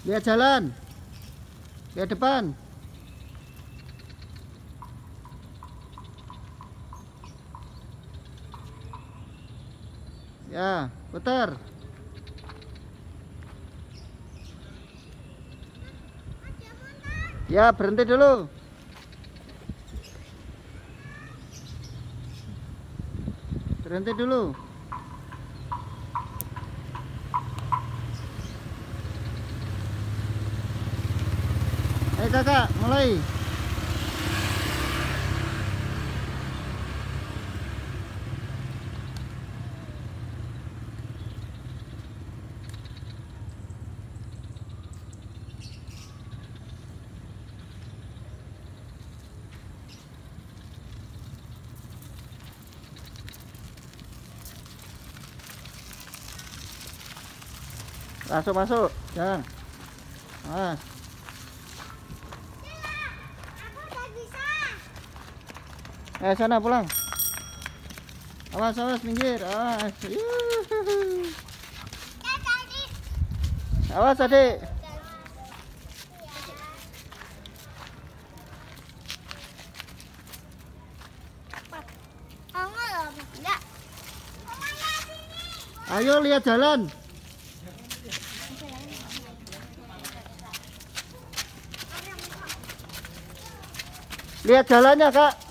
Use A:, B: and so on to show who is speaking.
A: Lihat jalan. Lihat depan. Ya, putar. Ya, berhenti dulu. Berhenti dulu. Ayo kakak, mulai. Masuk, jangan. Mas. Sana pulang. Awas, minggir. Awas. Yuhuhu. Awas, adik. Ayo lihat jalan. Lihat jalannya, Kak.